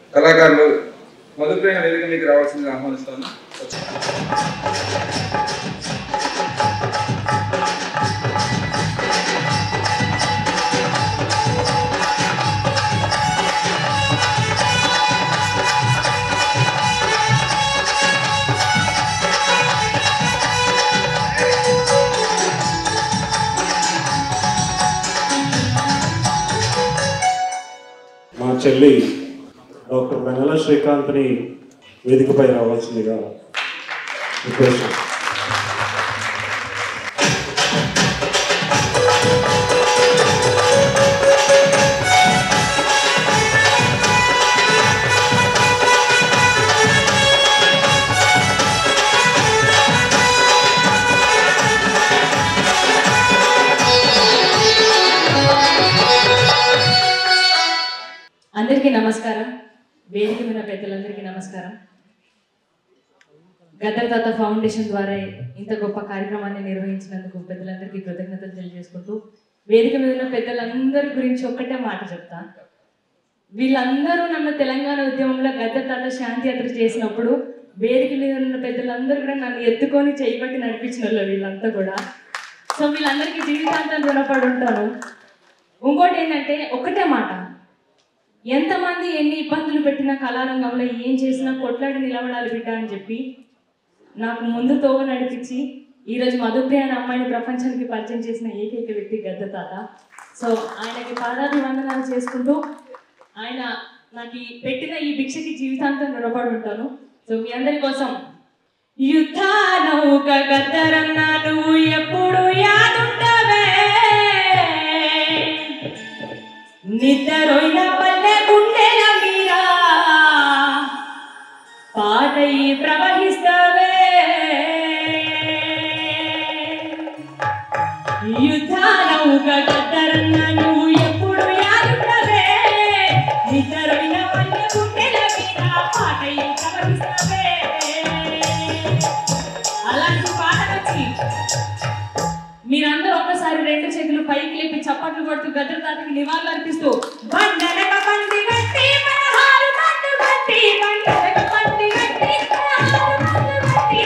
కళాకారులు మధుప్రేమ వేదిక మీకు రావాల్సిందిగా ఆహ్వానిస్తాను. మా చెల్లి డాక్టర్ వెన్నెల శ్రీకాంత్ని వేదికపై రావాల్సిందిగా రిక్వెస్ట్. అందరికీ నమస్కారం. వేదిక మీద పెద్దలందరికీ నమస్కారం. గద్దర్ తాత ఫౌండేషన్ ద్వారా ఇంత గొప్ప కార్యక్రమాన్ని నిర్వహించినందుకు పెద్దలందరికీ కృతజ్ఞతలు తెలియజేసుకుంటూ, వేదిక మీద ఉన్న పెద్దలందరి గురించి ఒక్కటే మాట చెప్తా. వీళ్ళందరూ నన్ను తెలంగాణ ఉద్యమంలో గద్దర్ తాత శాంతి యాత్ర చేసినప్పుడు వేదిక మీద ఉన్న పెద్దలందరూ కూడా నన్ను ఎత్తుకొని చేయబట్టి నడిపించిన వాళ్ళు వీళ్ళంతా కూడా. సో వీళ్ళందరికీ జీవితాంతం రుణపడి ఉంటాను. ఇంకోటి ఏంటంటే ఒకటే మాట, ఎంతమంది ఎన్ని ఇబ్బందులు పెట్టినా కళారంగంలో ఏం చేసినా కొట్లాడి నిలబడాలి బిడ్డ అని చెప్పి నాకు ముందు తోవ నడిపించి ఈరోజు మధుప్రియ అనే అమ్మాయిని ప్రపంచానికి పరిచయం చేసిన ఏకైక వ్యక్తి గద్దర్ తాత. సో ఆయనకి పాదాభివందనాలు చేసుకుంటూ ఆయన నాకు పెట్టిన ఈ భిక్షకి జీవితాంతం రుణపడి ఉంటాను. సో మీ అందరి కోసం యుద్ధ నౌక గద్దరన్న నువ్వు ఎప్పుడు యాదుంటవే, నిద్రొయిన పల్లె గుండెల మీరా పాటై ప్రవహిస్తవే, యుద్ధ నౌక గద్దరన్న నువ్వు ఎప్పుడు యాదుంటవే, నిద్రొయిన పల్లె గుండెల మీరా పాటై ప్రవహిస్తవే. అలాంటి పాట వచ్చి మీరందరూ ఒక్కసారి రెండు చేతులు పైకి లేపి చప్పట్లు కొడుతూ గద్దర్ తాతకి నివాళులు అర్పిస్తూ బండలక బండి గట్టి పదహారు మండు గట్టి, బండలక బండి గట్టి పదహారు మండు గట్టి,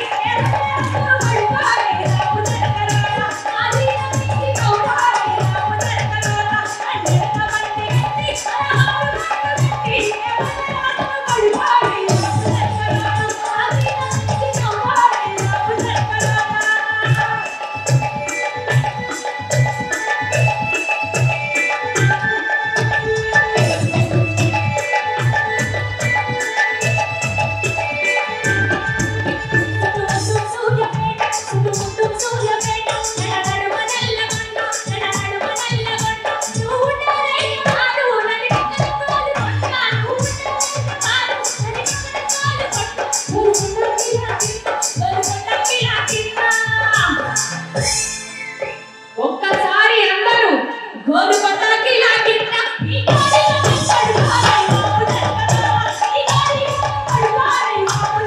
ఒక్కసారి అందరూ గోలు పతాకి లాగిన ఈ గాలిలో పడువారే ఈ గాలిలో పడువారే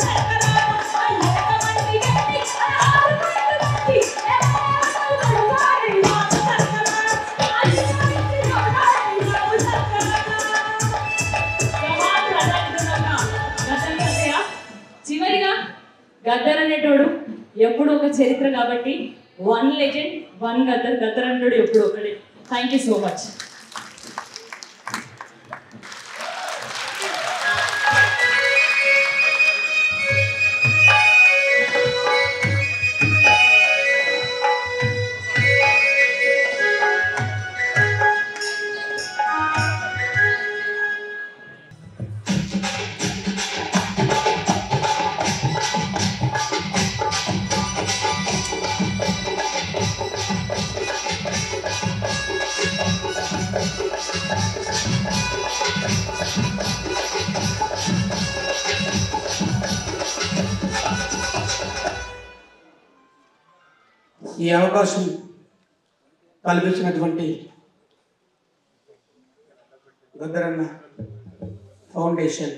అయ్యమండి గట్టి ఆరుమండి పడువారే చివరిగా గద్దర్ అనేటోడు ఎప్పుడు ఒక చరిత్ర కాబట్టి one legend one Gaddar, Gaddar అనేటోడు ఎప్పుడు ఒకడే. Thank you so much. ఈ అవకాశం కల్పించినటువంటి గద్దరన్న ఫౌండేషన్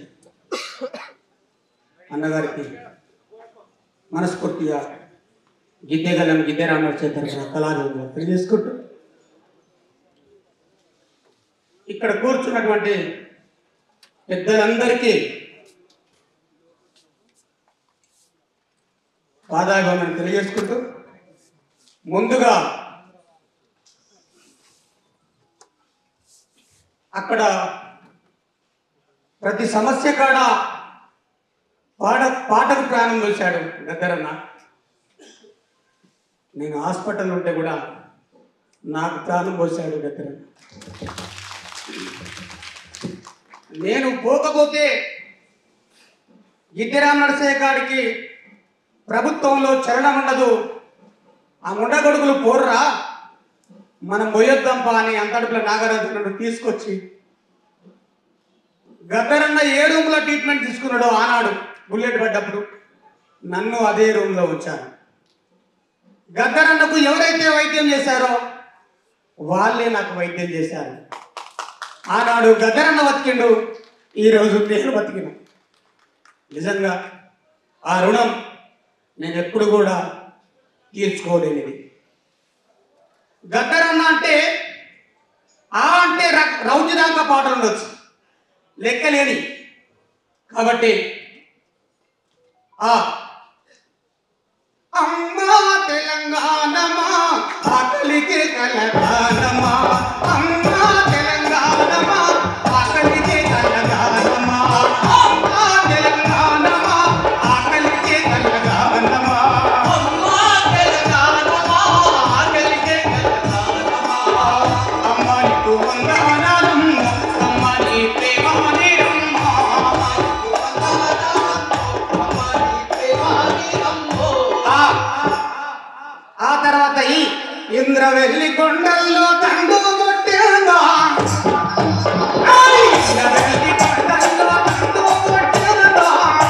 అన్నగారికి మనస్ఫూర్తిగా గిద్దెగలం గిద్దెరామర్చే తరఫున కళాభివందనలు తెలియజేసుకుంటూ, ఇక్కడ కూర్చున్నటువంటి పెద్దలందరికీ పాదాభివందనం తెలియజేసుకుంటూ ముందుగా అక్కడ ప్రతి సమస్య కాడ పాటకు ప్రాణం పోశాడు గద్దరన్న. నేను హాస్పిటల్ ఉంటే కూడా నాకు ప్రాణం పోశాడు గద్దరన్న. నేను పోకపోతే గిద్దెరామ నరసయ్య గారికి ప్రభుత్వంలో చలనం ఉండదు, ఆ ముండగొడుగులు పోర్రా మనం పోయొద్దాంపా అని అంతటిలో నాగరాజు తీసుకొచ్చి గద్దరన్న ఏ రూమ్లో ట్రీట్మెంట్ తీసుకున్నాడో ఆనాడు బుల్లెట్ పడ్డప్పుడు నన్ను అదే రూమ్లో ఉంచాను. గద్దరన్నకు ఎవరైతే వైద్యం చేశారో వాళ్ళే నాకు వైద్యం చేశారు. ఆనాడు గద్దరన్న బతికిండు, ఈరోజు నేను బతికిన. నిజంగా ఆ రుణం నేను ఎప్పుడు కూడా తీర్చుకోలేనిది. గద్దరన్న అంటే అంటే రౌద్యదాంక పాటలు ఉండొచ్చు, లెక్కలేని. కాబట్టి అమ్మా తెలంగాణమా ఆకలికి కలగానమా, అమ్మా తెలంగాణమా ఆకలికి కలగానమా, అమ్మా తెలంగాణమా ఆకలికి కలగానమా, అమ్మా తెలంగాణమా ఆకలికి కలగానమా, అమ్మ నీకు వందనాలం, అమ్మ నీ ప్రేమ ఆ తర్వాత ఈ ఇంద్రవెల్లి కొండల్లో తండు కొట్టేదా, ఇంద్రవెల్లి కొండల్లో తండు కొట్టేదా,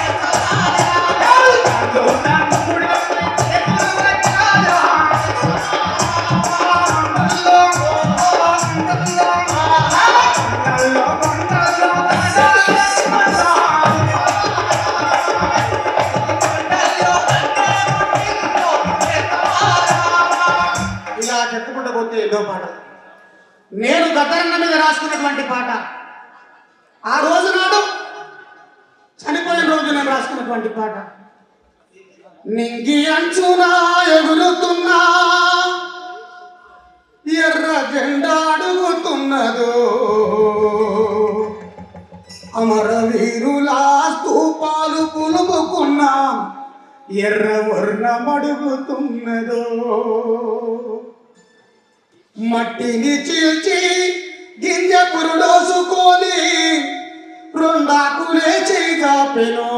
ఇలా చెప్పుకుంటూ పోతే ఏదో పాట. నేను గద్దరన్న మీద రాసుకున్నటువంటి పాట, ఆ రోజు నాడు చనిపోయిన రోజు నేను రాసుకున్నటువంటి పాట. నింగి అంచునా ఎగురుతున్నా ఎర్ర జెండా అడుగుతున్నదో, అమరవీరుల స్తూపాలు పులుముకున్నా ఎర్ర వర్ణం అడుగుతున్నదో, మట్టిని చీల్చి గింజ పురుడోసుకొని రెండాకులే చేపెనో,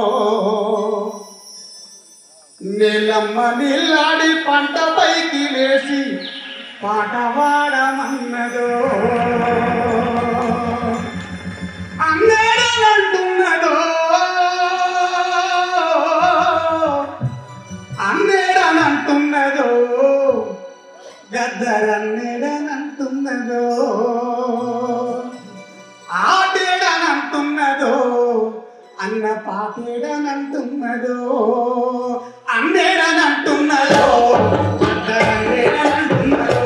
నీలమ్మ నిల్లాడి పంట పైకి లేసి పాట పాడమన్నదో, అన్నేడనంటున్నదో, అన్నేడనంటున్నదో, గద్దరన్నేడనంటున్నదో, ఆటేడనంటున్నదో, అన్న పాటేడనంటున్నదో, అన్నేడనంటున్నదో, గద్దరన్నేడనంటున్నదో,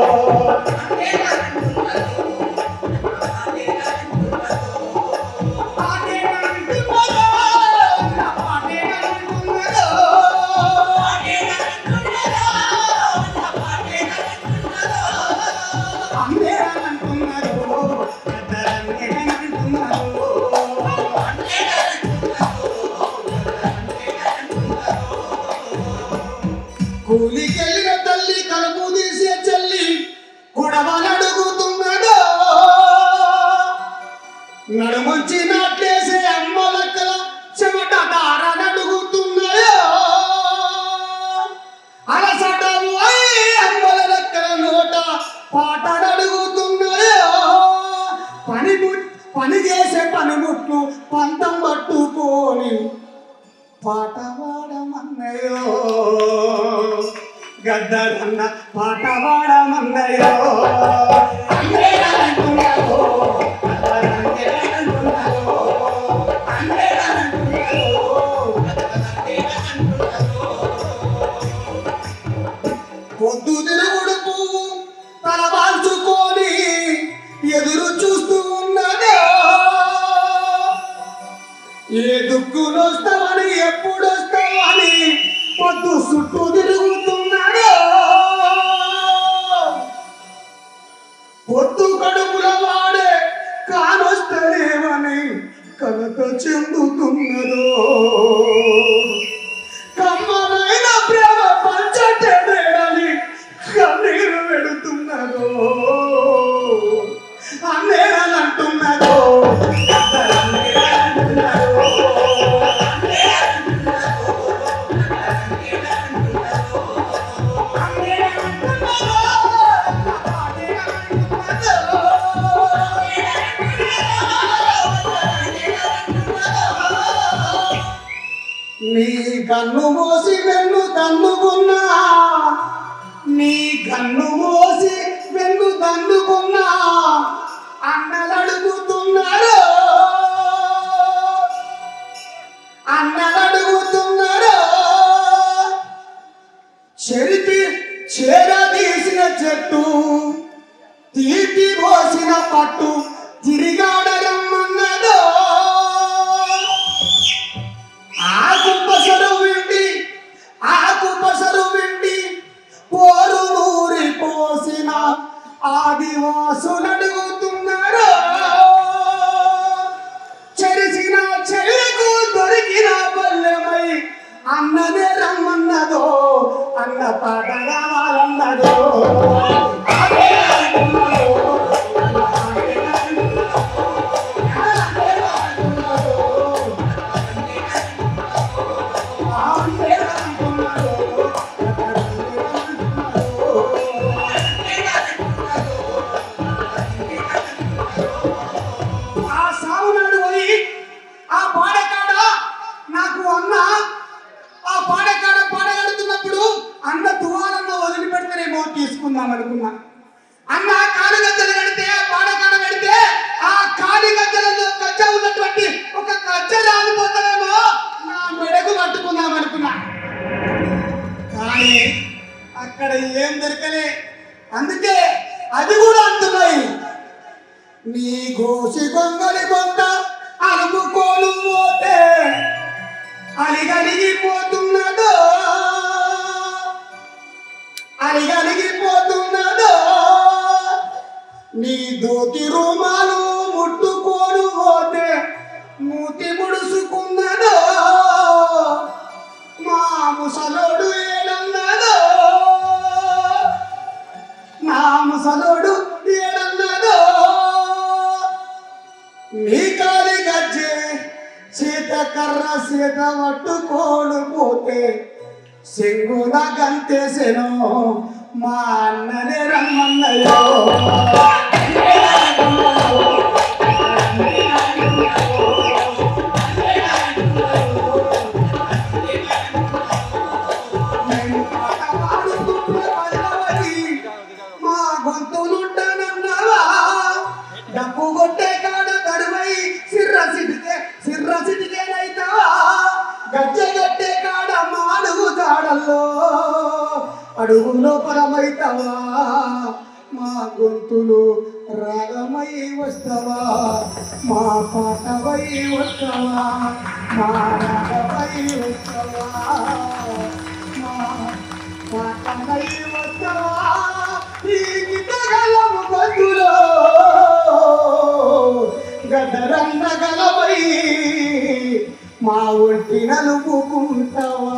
కూలికెళ్ళిన తల్లి కలుపు తీసే చెల్లి గొడవలడుగుతున్నదో, నడుముంచి నాట్లేసే అమ్మలక్కల చెమట దారనడుగుతున్నదో, అలసటము అమ్మల లెక్కల నోట పాటనడుగుతున్నదో, పని చేసే పనిముట్లు పంతం పట్టుకొని పాట పాడమన్నయో, గద్దరన్న పాట పాడమన్నయో, పొద్దు తిరుగుడుపు తల వాల్చుకొని ఎదురు చూస్తూ ఉన్నదో, చెందుతున్నదో కమ్మనైన ప్రేమ పంచటేడని కన్నీరు వెడుతున్నదో అన్నేనంటున్నదో నీ కన్ను మోసి వెన్ను తన్నుకున్నా నీ కన్ను మోసి వెన్ను తన్నుకున్నా అన్నలడుగుతున్నారు చెరిపి చేరదీసిన చెట్టు తీపి పోసిన పట్టు తిరిగాడరమ్మన్నదో ఆకు విండి పోరు నూరి పోసిన ఆదివాసులడుగుతున్నారు చెరిసిన చెల్లకు దొరికిన పల్లెమై అన్ననే రమ్మన్నదో అన్న పాట కావాలన్నదో తీసుకుందామనుకున్నా అన్న కాలిగద్దలు కడితే పాడకాడ పెడితే ఆ కాలిగద్దలలో కచ్చ ఉన్నటువంటి ఒక కచ్చ రాలిపోతానేమో నా మెడకు కట్టుకుందామనుకున్నా కానీ అక్కడ ఏం దొరకలే అందుకే అది కూడా అంటున్నాయి నీ గోసి గొంగలి కొంత అలుముకోలు పోతే అలిగలిగిపోతున్నదో నీ దోతి రూమాలు ముట్టుకోడు పోతే మూతి ముడుసుకున్నదో మా ముసలోడు ఏడన్నదో నీ కాలి గజ్జే సీత కర్ర సీత పట్టుకోడు పోతే సింగున గంతేసెను మా అన్ననే రమ్మన్నయ్యో మా గొంతులుంటానన్నావా డబ్బు కొట్టే కాడ తరువై సిర్రసిటికేనైతావా గజ్జగట్టే కాడ మాడుగు తాడల్లో అడుగులో పరమైతావా మా గొంతులు రాగమై వస్తావా మా పాటవై వస్తావా మా రాగమై వస్తావా మా పాటవై వస్తావా ఈ గిద్దగలము గొంతులో గదరన్న గలవై మా ఒంటి నలుపుకుంటావా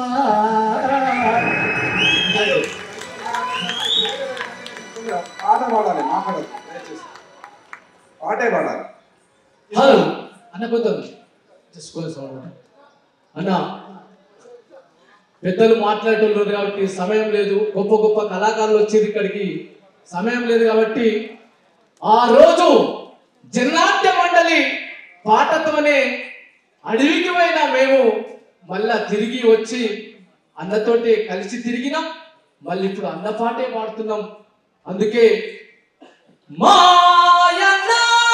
పాట పాడాలి మాట్లాడదు పాటే పాడాలి హలో అన్న కొంచెం అన్న పెద్దలు మాట్లాడుతున్నారు కాబట్టి సమయం లేదు గొప్ప గొప్ప కళాకారులు వచ్చేది ఇక్కడికి సమయం లేదు కాబట్టి ఆ రోజు జనాట్య మండలి పాటతోనే అడవికి పోయిన మేము మళ్ళా తిరిగి వచ్చి అన్నతోటి కలిసి తిరిగినాం మళ్ళీ ఇప్పుడు అన్న పాటే పాడుతున్నాం అందుకే మాయన్న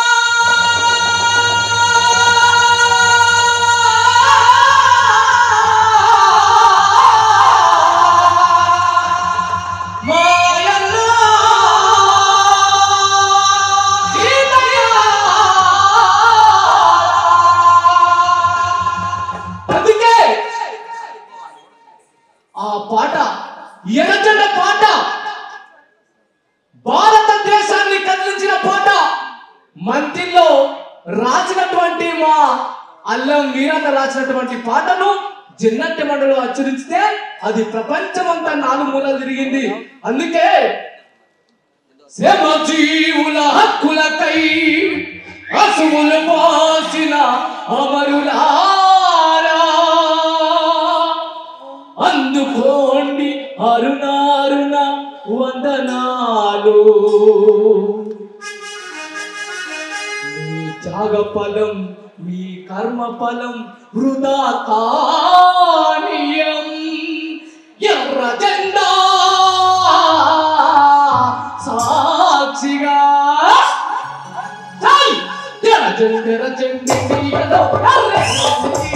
ఎర్రజెండ పాట భారతదేశాన్ని కదిలించిన పాట మంత్రిలో రాసినటువంటి మా అల్లం వీరన్న రాసినటువంటి పాటను జిన్నట్టి మండలో అచ్చరిస్తే అది ప్రపంచమంతా 4 మూలలు తిరిగింది. అందుకే శ్రమజీవుల హక్కులకై అసువులు పోసిన అమరులారా అందుకోండి అరుణారుణ వందనాలు. మీ త్యాగ ఫలం మీ కర్మ ఫలం వృధా కానీయం. ఎర్ర జెండా సాక్షిగా జెండెర జెండె